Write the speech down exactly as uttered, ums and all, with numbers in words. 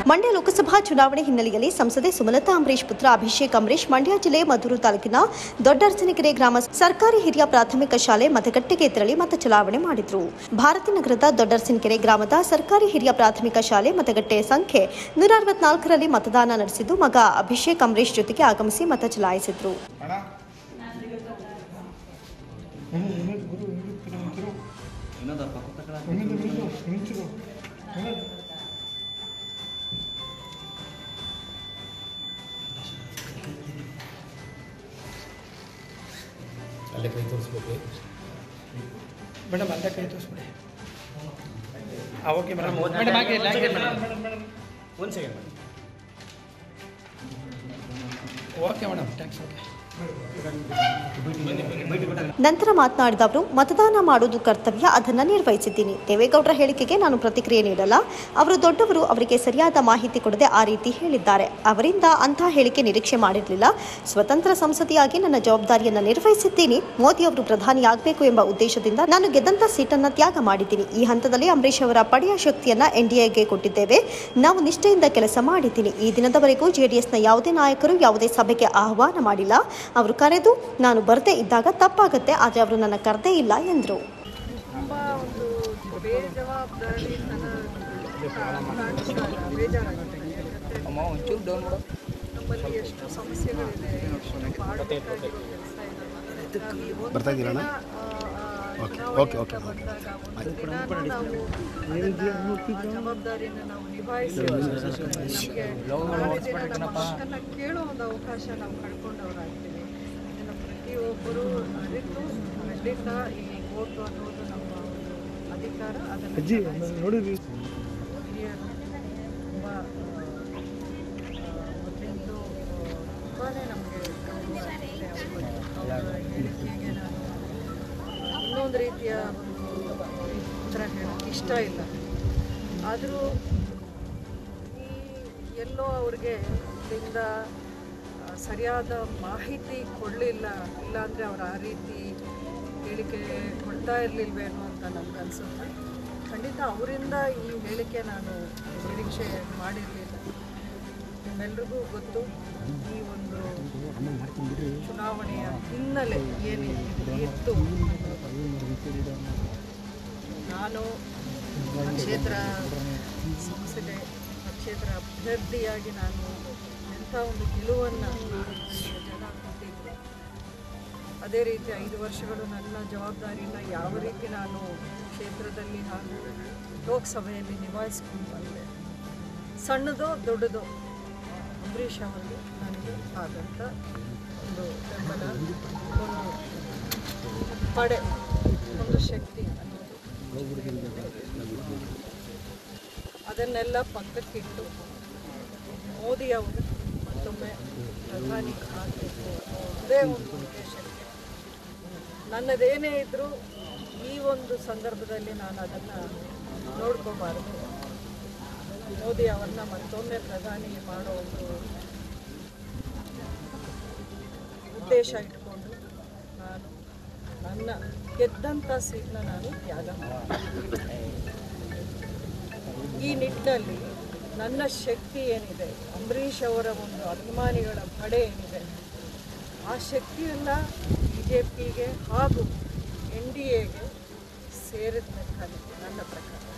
ಮಂಡ್ಯ ಲೋಕಸಭಾ ಚುನಾವಣೆ ಹಿನ್ನೆಲೆಯಲ್ಲಿ ಸಂಸದೆ ಸುಮಲತಾ ಅಂಬರೀಶ್ ಪುತ್ರ ಅಭಿಷೇಕ್ ಅಂಬರೀಶ್ ಮಂಡ್ಯ ಜಿಲ್ಲೆ ಮದ್ದೂರು ತಾಲೂಕಿನ ದೊಡ್ಡರಸಿನಕೆರೆ ಗ್ರಾಮ ಸರ್ಕಾರಿ ಹಿರಿಯ ಪ್ರಾಥಮಿಕ ಶಾಲೆ ಮತಗಟ್ಟೆಗೆ ತೆರಳಿ ಮತ ಚಲಾವಣೆ ಮಾಡಿದರು. ಭಾರತಿ ನಗರದ ದೊಡ್ಡರಸಿನಕೆರೆ ಗ್ರಾಮದ ಸರ್ಕಾರಿ ಹಿರಿಯ ಪ್ರಾಥಮಿಕ ಶಾಲೆ ಮತಗಟ್ಟೆ ಸಂಖ್ಯೆ ನೂರ ಅರವತ್ನಾಲ್ಕರಲ್ಲಿ ಮತದಾನ ನಡೆಸಿದ್ದು ಮಗ ಅಭಿಷೇಕ್ ಅಂಬರೀಶ್ ಜೊತೆಗೆ ಆಗಮಿಸಿ ಮತ ಚಲಾಯಿಸಿದರು. ಅಲ್ಲೇ ಕೈ ತೋರಿಸ್ಬೇಕು ಮೇಡಮ್, ಅಲ್ಲೇ ಕೈ ತೋರಿಸ್ಬಿಡಿ. ಹಾಂ ಓಕೆ ಮೇಡಮ್. ಮೇಡಮ್ ಹಾಗೆ ಒಂದು second madam. Okay madam, thanks. Okay. ನಂತರ ಮಾತನಾಡಿದ ಅವರು, ಮತದಾನ ಮಾಡುವುದು ಕರ್ತವ್ಯ, ಅದನ್ನು ನಿರ್ವಹಿಸಿದ್ದೀನಿ. ದೇವೇಗೌಡರ ಹೇಳಿಕೆಗೆ ನಾನು ಪ್ರತಿಕ್ರಿಯೆ ನೀಡಲ್ಲ. ಅವರು ದೊಡ್ಡವರು, ಅವರಿಗೆ ಸರಿಯಾದ ಮಾಹಿತಿ ಕೊಡದೆ ಆ ರೀತಿ ಹೇಳಿದ್ದಾರೆ. ಅವರಿಂದ ಅಂತಹ ಹೇಳಿಕೆ ನಿರೀಕ್ಷೆ ಮಾಡಿರಲಿಲ್ಲ. ಸ್ವತಂತ್ರ ಸಂಸದೆಯಾಗಿ ನನ್ನ ಜವಾಬ್ದಾರಿಯನ್ನು ನಿರ್ವಹಿಸಿದ್ದೀನಿ. ಮೋದಿ ಅವರು ಪ್ರಧಾನಿಯಾಗಬೇಕು ಎಂಬ ಉದ್ದೇಶದಿಂದ ನಾನು ಗೆದ್ದಂತ ಸೀಟನ್ನು ತ್ಯಾಗ ಮಾಡಿದ್ದೀನಿ. ಈ ಹಂತದಲ್ಲಿ ಅಂಬರೀಶ್ ಅವರ ಪಡೆಯ ಶಕ್ತಿಯನ್ನ ಎನ್ಡಿಎಗೆ ಕೊಟ್ಟಿದ್ದೇವೆ. ನಾವು ನಿಷ್ಠೆಯಿಂದ ಕೆಲಸ ಮಾಡಿದ್ದೀನಿ. ಈ ದಿನದವರೆಗೂ ಜೆಡಿಎಸ್ನ ಯಾವುದೇ ನಾಯಕರು ಯಾವುದೇ ಸಭೆಗೆ ಆಹ್ವಾನ ಮಾಡಿಲ್ಲ. ಅವರು ಕರೆದು ನಾನು ಬರದೇ ಇದ್ದಾಗ ತಪ್ಪಾಗುತ್ತೆ, ಆದರೆ ಅವರು ನನ್ನ ಕರೆದೇ ಇಲ್ಲ ಎಂದರು. ಬರ್ತಾ ಇದ್ದೀರಣ್ಣ? ಓಕೆ ಓಕೆ ಓಕೆ ಜವಾಬ್ದಾರಿಯನ್ನು ನಾವು ನಿಭಾಯಿಸಿ ಕೇಳೋ ಒಂದು ಅವಕಾಶ ನಾವು ಕಳ್ಕೊಂಡವರಾಗ್ತೀವಿ. ಇದನ್ನು ಪ್ರತಿಯೊಬ್ಬರು ಅರಿತು ಖಂಡಿತ ಈ ಓಟು ಅನ್ನೋದು ನಮ್ಮ ಅಧಿಕಾರ. ಅದನ್ನು ಹಿರಿಯರು ತುಂಬ ಮೊದಲಿಂದು ತುಂಬಾ ನಮಗೆ ಅವರ ಹೇಳಿಕೆಗೆ ನಾನು ಇನ್ನೊಂದು ರೀತಿಯ ಒಂದು ಉತ್ತರ ಹೇಳೋಕ್ಕೆ ಇಷ್ಟ ಇಲ್ಲ. ಆದರೂ ಈ ಎಲ್ಲೋ ಅವ್ರಿಗೆ ಇದರಿಂದ ಸರಿಯಾದ ಮಾಹಿತಿ ಕೊಡಲಿಲ್ಲ, ಇಲ್ಲಾಂದರೆ ಅವ್ರು ಆ ರೀತಿ ಹೇಳಿಕೆ ಕೊಡ್ತಾ ಇರಲಿಲ್ವೇನೋ ಅಂತ ನಮಗನ್ಸುತ್ತೆ. ಖಂಡಿತ ಅವರಿಂದ ಈ ಹೇಳಿಕೆ ನಾನು ನಿರೀಕ್ಷೆ ಮಾಡಿರಲಿಲ್ಲ. ನಿಮ್ಮೆಲ್ರಿಗೂ ಗೊತ್ತು, ಈ ಒಂದು ಚುನಾವಣೆಯ ಹಿನ್ನೆಲೆ ಏನಿತ್ತು. ನಾನು ಪಕ್ಷೇತರ ಸಂಸದೆ, ಪಕ್ಷೇತರ ಅಭ್ಯರ್ಥಿಯಾಗಿ ನಾನು ಎಂಥ ಒಂದು ಗೆಲುವನ್ನು ಜನ ಕೊಟ್ಟಿದ್ದೆ. ಅದೇ ರೀತಿ ಐದು ವರ್ಷಗಳು ನನ್ನ ಜವಾಬ್ದಾರಿಯನ್ನು ಯಾವ ರೀತಿ ನಾನು ಕ್ಷೇತ್ರದಲ್ಲಿ ಹಾಗೂ ಲೋಕಸಭೆಯಲ್ಲಿ ನಿಭಾಯಿಸ್ಕೊಂಡು ಬಂದೆ. ಸಣ್ಣದೋ ದೊಡ್ಡದೋ ಅಂಬರೀಷ್ ಅವರಿಗೆ ನನಗೆ ಆದಂಥ ಒಂದು ಬೆಂಬಲ, ಒಂದು ಪಡೆ, ಒಂದು ಶಕ್ತಿ ಅನ್ನೋದು ಅದನ್ನೆಲ್ಲ ಪಕ್ಕಕ್ಕಿಟ್ಟು ಮೋದಿ ಅವರು ಮತ್ತೊಮ್ಮೆ ಪ್ರಧಾನಿ ಆಗಬೇಕು ಅದೇ ಒಂದು ಉದ್ದೇಶಕ್ಕೆ ನನ್ನದೇನೇ ಇದ್ದರೂ ಈ ಒಂದು ಸಂದರ್ಭದಲ್ಲಿ ನಾನು ಅದನ್ನು ನೋಡ್ಕೋಬಾರ್ದು. ಮೋದಿ ಅವ್ರನ್ನ ಮತ್ತೊಮ್ಮೆ ಪ್ರಧಾನಿ ಮಾಡೋ ಒಂದು ಉದ್ದೇಶ ಇಟ್ಕೊಂಡು ನಾನು ನನ್ನ ಗೆದ್ದಂಥ ಸೀಟನ್ನ ನಾನು ತ್ಯಾಗ ಮಾಡ್ತೀನಿ. ಈ ನಿಟ್ಟಿನಲ್ಲಿ ನನ್ನ ಶಕ್ತಿ ಏನಿದೆ, ಅಂಬರೀಷ್ ಅವರ ಒಂದು ಅಭಿಮಾನಿಗಳ ಪಡೆ ಏನಿದೆ, ಆ ಶಕ್ತಿಯನ್ನು ಬಿ ಜೆ ಪಿಗೆ ಹಾಗೂ ಎನ್ ಡಿ ಎಗೆ ಸೇರಿದ ನನ್ನ ಪ್ರಕಾರ.